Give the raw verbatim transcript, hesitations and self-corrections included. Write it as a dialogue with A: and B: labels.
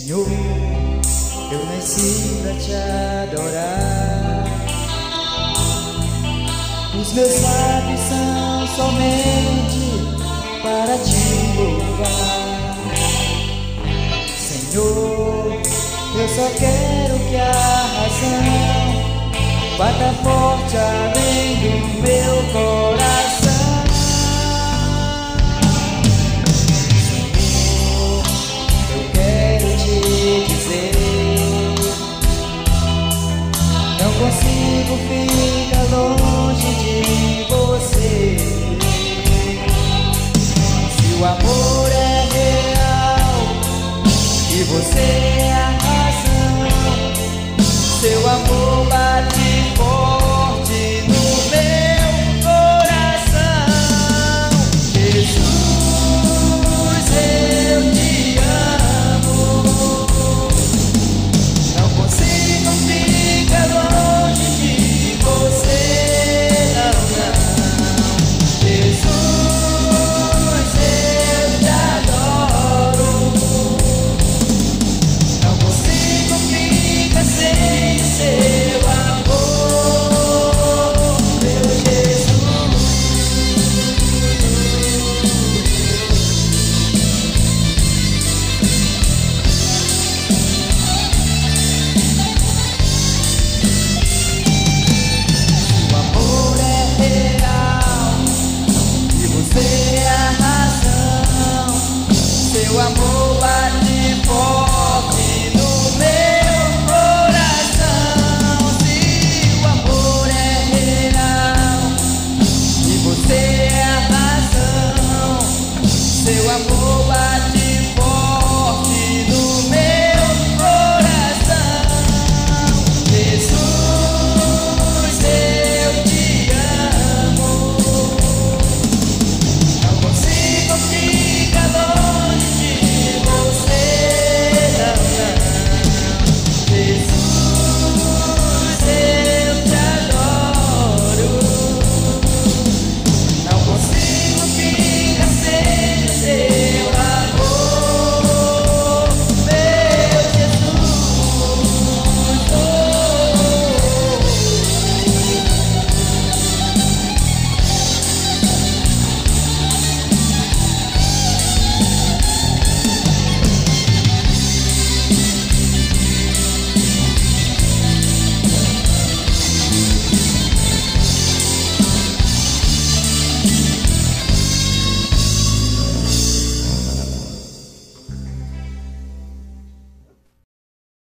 A: Senhor, eu nasci pra te adorar. Os meus lábios são somente para te louvar. Senhor, eu só quero que a razão bata forte além do meu coração. Senhor, eu quero te dizer, não consigo ficar longe de você. Se o amor é real e você é a razão, seu amor